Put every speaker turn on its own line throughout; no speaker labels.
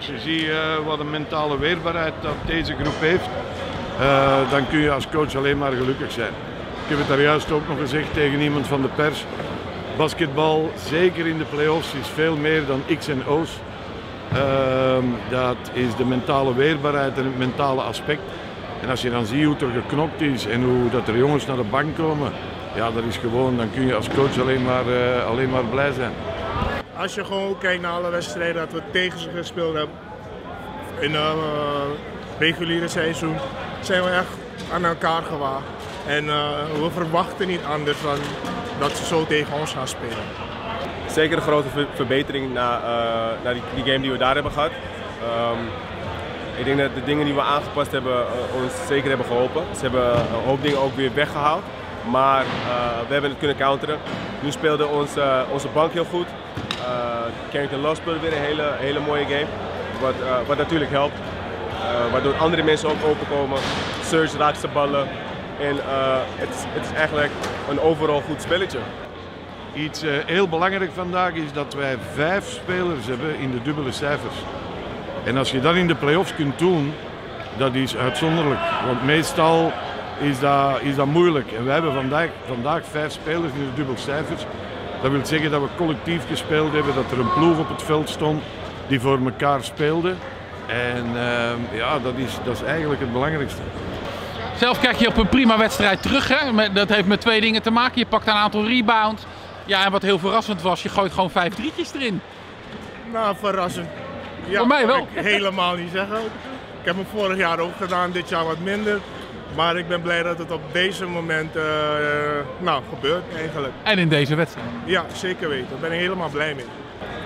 Als je ziet wat een mentale weerbaarheid dat deze groep heeft, dan kun je als coach alleen maar gelukkig zijn. Ik heb het daar juist ook nog gezegd tegen iemand van de pers. Basketbal, zeker in de play-offs, is veel meer dan X en O's. Dat is de mentale weerbaarheid en het mentale aspect. En als je dan ziet hoe er geknokt is en hoe dat er jongens naar de bank komen, ja, dat is gewoon, dan kun je als coach alleen maar blij zijn.
Als je gewoon kijkt naar alle wedstrijden dat we tegen ze gespeeld hebben in het reguliere seizoen, zijn we echt aan elkaar gewaagd. En we verwachten niet anders dan dat ze zo tegen ons gaan spelen.
Zeker een grote verbetering na die game die we daar hebben gehad. Ik denk dat de dingen die we aangepast hebben ons zeker hebben geholpen. Ze hebben een hoop dingen ook weer weggehaald, maar we hebben het kunnen counteren. Nu speelde onze bank heel goed. Carrington Law speelde weer een hele mooie game, wat natuurlijk helpt. Waardoor andere mensen ook openkomen. Serge raakt zijn ballen en het is eigenlijk een overal goed spelletje.
Iets heel belangrijk vandaag is dat wij 5 spelers hebben in de dubbele cijfers. En als je dat in de play-offs kunt doen, dat is uitzonderlijk. Want meestal is dat moeilijk. En wij hebben vandaag 5 spelers in de dubbele cijfers. Dat wil zeggen dat we collectief gespeeld hebben, dat er een ploeg op het veld stond die voor elkaar speelde. En ja, dat is eigenlijk het belangrijkste.
Zelf kijk je op een prima wedstrijd terug. Hè? Dat heeft met 2 dingen te maken. Je pakt een aantal rebounds. Ja, en wat heel verrassend was, je gooit gewoon 5 drietjes erin.
Nou, verrassend. Ja,
voor mij wel.
Ik helemaal niet zeggen. Ik heb hem vorig jaar ook gedaan, dit jaar wat minder. Maar ik ben blij dat het op deze moment gebeurt eigenlijk.
En in deze wedstrijd.
Ja, zeker weten. Daar ben ik helemaal blij mee.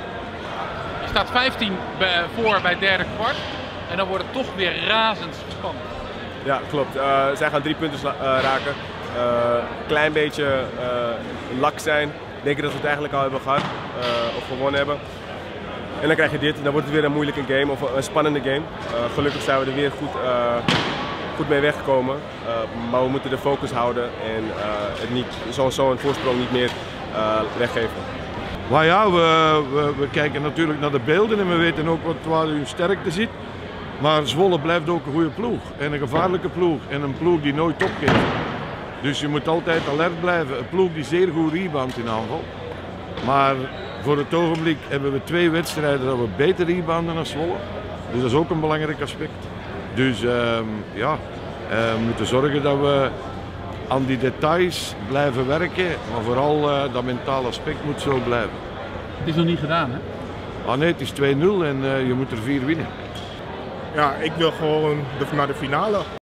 Je staat 15 voor bij het derde kwart. En dan wordt het toch weer razendsspannend.
Ja, klopt. Zij gaan 3 punten raken. Klein beetje lak zijn. Denken dat we het eigenlijk al hebben gehad of gewonnen hebben. En dan krijg je dit, dan wordt het weer een moeilijke game of een spannende game. Gelukkig zijn we er weer goed mee weggekomen. Maar we moeten de focus houden en zo'n voorsprong niet meer weggeven.
Maar ja, we kijken natuurlijk naar de beelden en we weten ook waar hun sterkte zit. Maar Zwolle blijft ook een goede ploeg en een gevaarlijke ploeg en een ploeg die nooit opgeeft. Dus je moet altijd alert blijven. Een ploeg die zeer goed reboundt in aanval. Maar voor het ogenblik hebben we 2 wedstrijden dat we beter rebounden dan Zwolle. Dus dat is ook een belangrijk aspect. Dus ja, we moeten zorgen dat we aan die details blijven werken. Maar vooral dat mentale aspect moet zo blijven.
Het is nog niet gedaan, hè?
Ah nee, het is 2-0 en je moet er 4 winnen.
Ja, ik wil gewoon naar de finale.